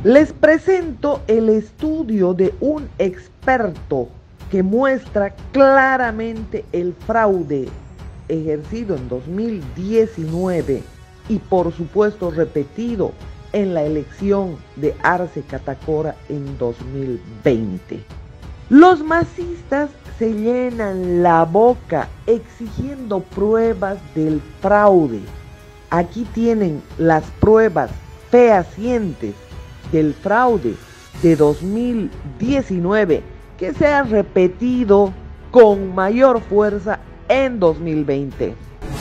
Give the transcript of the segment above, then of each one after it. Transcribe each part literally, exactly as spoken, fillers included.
Les presento el estudio de un experto que muestra claramente el fraude ejercido en dos mil diecinueve y por supuesto repetido en la elección de Arce Catacora en dos mil veinte. Los masistas se llenan la boca exigiendo pruebas del fraude. Aquí tienen las pruebas fehacientes del fraude de dos mil diecinueve que se ha repetido con mayor fuerza en dos mil veinte.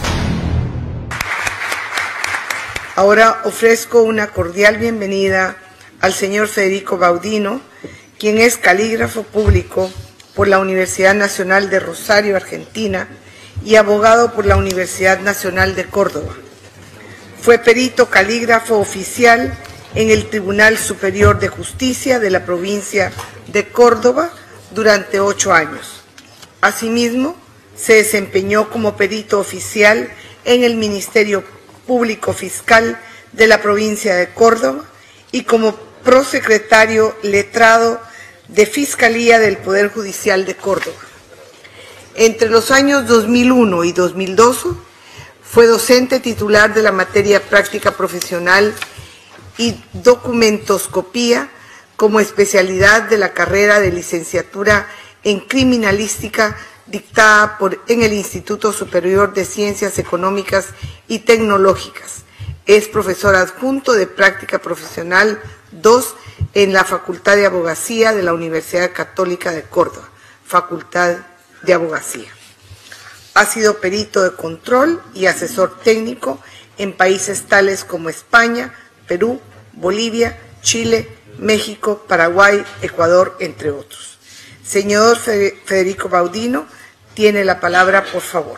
Ahora ofrezco una cordial bienvenida al señor Federico Baudino, quien es calígrafo público por la Universidad Nacional de Rosario, Argentina, y abogado por la Universidad Nacional de Córdoba. Fue perito calígrafo oficial en el Tribunal Superior de Justicia de la provincia de Córdoba durante ocho años. Asimismo, se desempeñó como perito oficial en el Ministerio Público Fiscal de la provincia de Córdoba y como prosecretario letrado de Fiscalía del Poder Judicial de Córdoba. Entre los años dos mil uno y dos mil doce fue docente titular de la materia práctica profesional y documentoscopía como especialidad de la carrera de licenciatura en criminalística dictada por, en el Instituto Superior de Ciencias Económicas y Tecnológicas. Es profesor adjunto de práctica profesional dos en la Facultad de Abogacía de la Universidad Católica de Córdoba, Facultad de Abogacía. Ha sido perito de control y asesor técnico en países tales como España, Perú, Bolivia, Chile, México, Paraguay, Ecuador, entre otros. Señor Federico Baudino, tiene la palabra, por favor.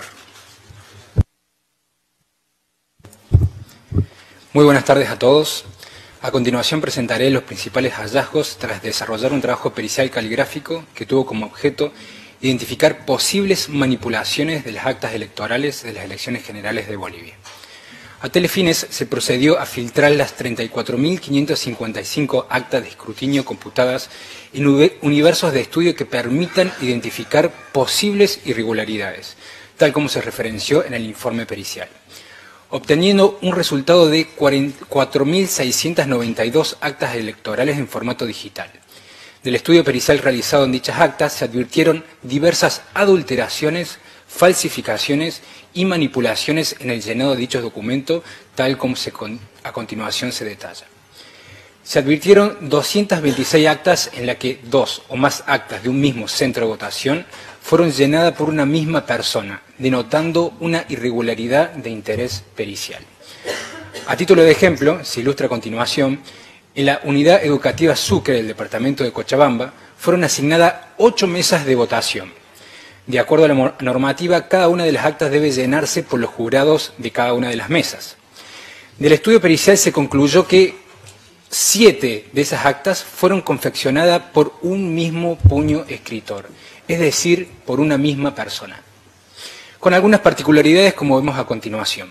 Muy buenas tardes a todos. A continuación presentaré los principales hallazgos tras desarrollar un trabajo pericial caligráfico que tuvo como objeto identificar posibles manipulaciones de las actas electorales de las elecciones generales de Bolivia. A tales fines se procedió a filtrar las treinta y cuatro mil quinientas cincuenta y cinco actas de escrutinio computadas en universos de estudio que permitan identificar posibles irregularidades, tal como se referenció en el informe pericial, obteniendo un resultado de cuatro mil seiscientas noventa y dos actas electorales en formato digital. Del estudio pericial realizado en dichas actas se advirtieron diversas adulteraciones, falsificaciones y manipulaciones en el llenado de dichos documentos, tal como se con, a continuación se detalla. Se advirtieron doscientas veintiséis actas en las que dos o más actas de un mismo centro de votación fueron llenadas por una misma persona, denotando una irregularidad de interés pericial. A título de ejemplo, se ilustra a continuación, en la Unidad Educativa Sucre del departamento de Cochabamba fueron asignadas ocho mesas de votación. De acuerdo a la normativa, cada una de las actas debe llenarse por los jurados de cada una de las mesas. Del estudio pericial se concluyó que siete de esas actas fueron confeccionadas por un mismo puño escritor, es decir, por una misma persona, con algunas particularidades como vemos a continuación.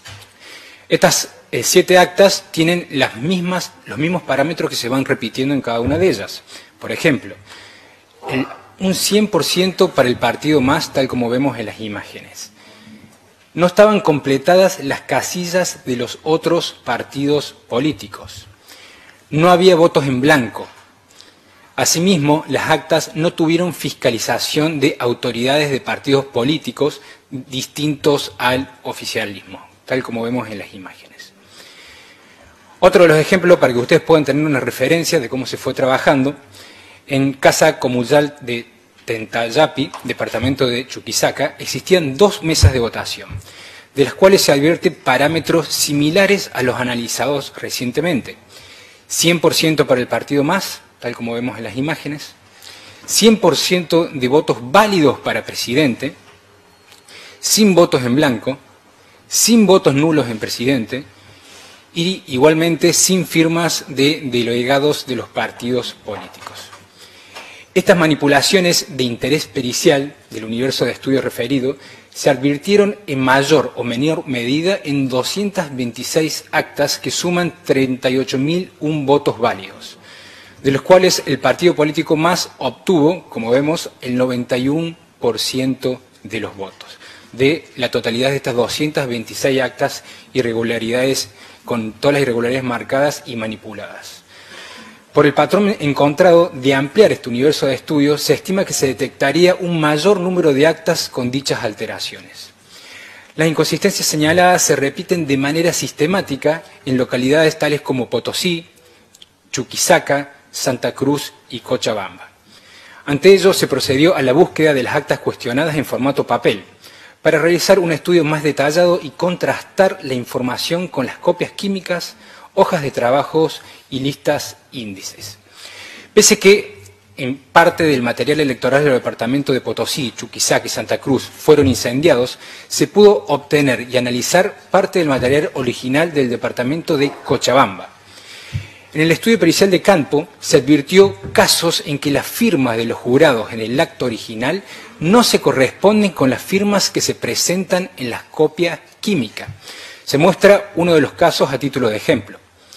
Estas eh, siete actas tienen las mismas, los mismos parámetros que se van repitiendo en cada una de ellas. Por ejemplo, el un cien por ciento para el partido MAS, tal como vemos en las imágenes. No estaban completadas las casillas de los otros partidos políticos. No había votos en blanco. Asimismo, las actas no tuvieron fiscalización de autoridades de partidos políticos distintos al oficialismo, tal como vemos en las imágenes. Otro de los ejemplos, para que ustedes puedan tener una referencia de cómo se fue trabajando, en Casa Comuyal de Tentayapi, departamento de Chuquisaca, existían dos mesas de votación, de las cuales se advierte parámetros similares a los analizados recientemente. cien por ciento para el partido MAS, tal como vemos en las imágenes, cien por ciento de votos válidos para presidente, sin votos en blanco, sin votos nulos en presidente, y igualmente sin firmas de delegados de los partidos políticos. Estas manipulaciones de interés pericial del universo de estudio referido se advirtieron en mayor o menor medida en doscientas veintiséis actas que suman treinta y ocho mil uno votos válidos, de los cuales el partido político más obtuvo, como vemos, el noventa y uno por ciento de los votos. De la totalidad de estas doscientas veintiséis actas, irregularidades, con todas las irregularidades marcadas y manipuladas. Por el patrón encontrado de ampliar este universo de estudios, se estima que se detectaría un mayor número de actas con dichas alteraciones. Las inconsistencias señaladas se repiten de manera sistemática en localidades tales como Potosí, Chuquisaca, Santa Cruz y Cochabamba. Ante ello, se procedió a la búsqueda de las actas cuestionadas en formato papel, para realizar un estudio más detallado y contrastar la información con las copias químicas, hojas de trabajos y listas índices. Pese que en parte del material electoral del departamento de Potosí, Chuquisaca y Santa Cruz fueron incendiados, se pudo obtener y analizar parte del material original del departamento de Cochabamba. En el estudio pericial de campo se advirtió casos en que las firmas de los jurados en el acto original no se corresponden con las firmas que se presentan en las copias químicas. Se muestra uno de los casos a título de ejemplo.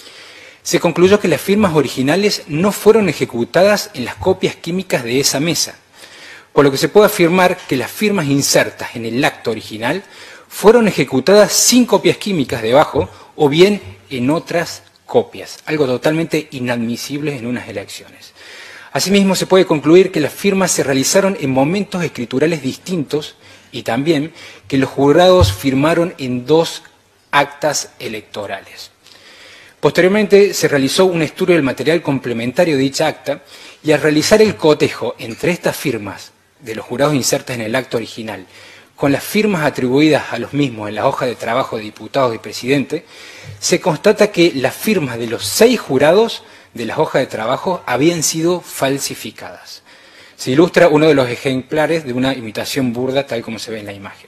Se concluyó que las firmas originales no fueron ejecutadas en las copias químicas de esa mesa, por lo que se puede afirmar que las firmas insertas en el acto original fueron ejecutadas sin copias químicas debajo o bien en otras copias, algo totalmente inadmisible en unas elecciones. Asimismo, se puede concluir que las firmas se realizaron en momentos escriturales distintos y también que los jurados firmaron en dos actas electorales. Posteriormente se realizó un estudio del material complementario de dicha acta y al realizar el cotejo entre estas firmas de los jurados insertas en el acto original con las firmas atribuidas a los mismos en la hoja de trabajo de diputados y presidente, se constata que las firmas de los seis jurados de las hojas de trabajo habían sido falsificadas. Se ilustra uno de los ejemplares de una imitación burda tal como se ve en la imagen.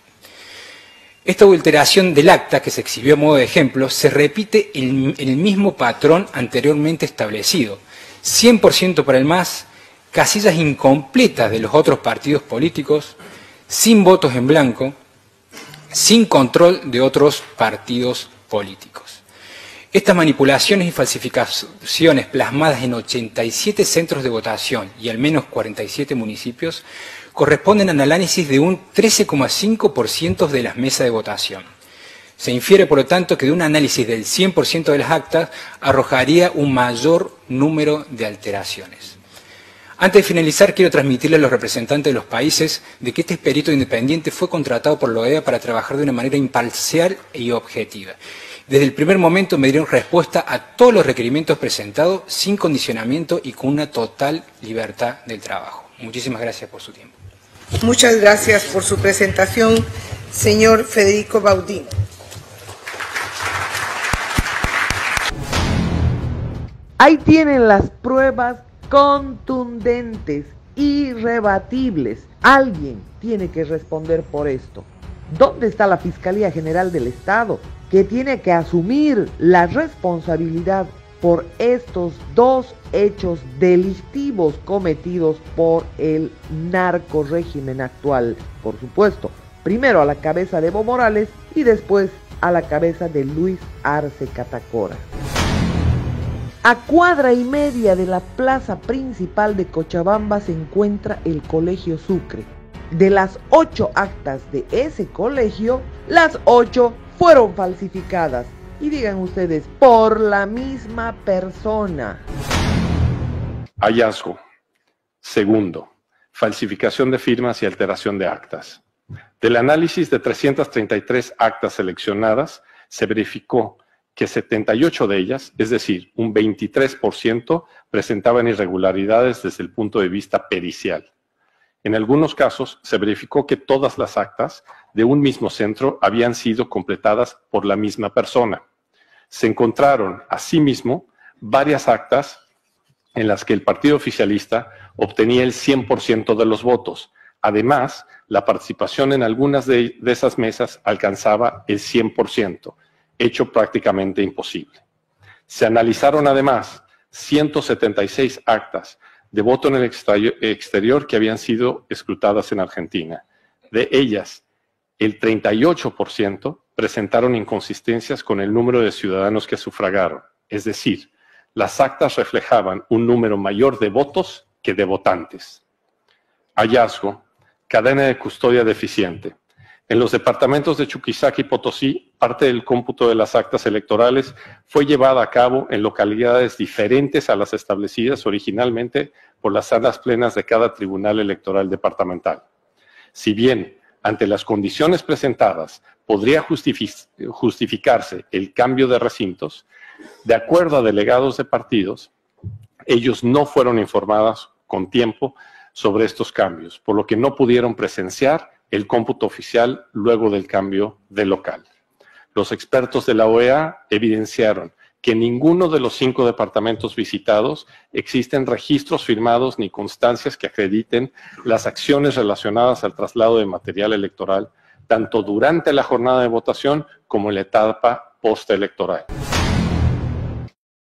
Esta alteración del acta, que se exhibió a modo de ejemplo, se repite en el mismo patrón anteriormente establecido. cien por ciento para el M A S, casillas incompletas de los otros partidos políticos, sin votos en blanco, sin control de otros partidos políticos. Estas manipulaciones y falsificaciones plasmadas en ochenta y siete centros de votación y al menos cuarenta y siete municipios corresponden al análisis de un trece coma cinco por ciento de las mesas de votación. Se infiere, por lo tanto, que de un análisis del cien por ciento de las actas arrojaría un mayor número de alteraciones. Antes de finalizar, quiero transmitirle a los representantes de los países de que este perito independiente fue contratado por la O E A para trabajar de una manera imparcial y objetiva. Desde el primer momento me dieron respuesta a todos los requerimientos presentados sin condicionamiento y con una total libertad del trabajo. Muchísimas gracias por su tiempo. Muchas gracias por su presentación, señor Federico Baudino. Ahí tienen las pruebas contundentes, irrebatibles. Alguien tiene que responder por esto. ¿Dónde está la Fiscalía General del Estado, que tiene que asumir la responsabilidad por estos dos hechos delictivos cometidos por el narcorrégimen actual? Por supuesto, primero a la cabeza de Evo Morales y después a la cabeza de Luis Arce Catacora. A cuadra y media de la plaza principal de Cochabamba se encuentra el Colegio Sucre. De las ocho actas de ese colegio, las ocho fueron falsificadas. Y digan ustedes, por la misma persona. Hallazgo. Segundo, falsificación de firmas y alteración de actas. Del análisis de trescientas treinta y tres actas seleccionadas, se verificó que setenta y ocho de ellas, es decir, un veintitrés por ciento, presentaban irregularidades desde el punto de vista pericial. En algunos casos, se verificó que todas las actas de un mismo centro habían sido completadas por la misma persona. Se encontraron, asimismo, varias actas en las que el partido oficialista obtenía el cien por ciento de los votos. Además, la participación en algunas de, de esas mesas alcanzaba el cien por ciento, hecho prácticamente imposible. Se analizaron además ciento setenta y seis actas de voto en el exterior que habían sido escrutadas en Argentina. De ellas, el treinta y ocho por ciento presentaron inconsistencias con el número de ciudadanos que sufragaron, es decir, las actas reflejaban un número mayor de votos que de votantes. Hallazgo: cadena de custodia deficiente. En los departamentos de Chuquisaca y Potosí, parte del cómputo de las actas electorales fue llevada a cabo en localidades diferentes a las establecidas originalmente por las salas plenas de cada tribunal electoral departamental. Si bien, ante las condiciones presentadas, podría justific- justificarse el cambio de recintos, de acuerdo a delegados de partidos, ellos no fueron informados con tiempo sobre estos cambios, por lo que no pudieron presenciar el cómputo oficial luego del cambio de local. Los expertos de la O E A evidenciaron que en ninguno de los cinco departamentos visitados existen registros firmados ni constancias que acrediten las acciones relacionadas al traslado de material electoral, tanto durante la jornada de votación como en la etapa postelectoral.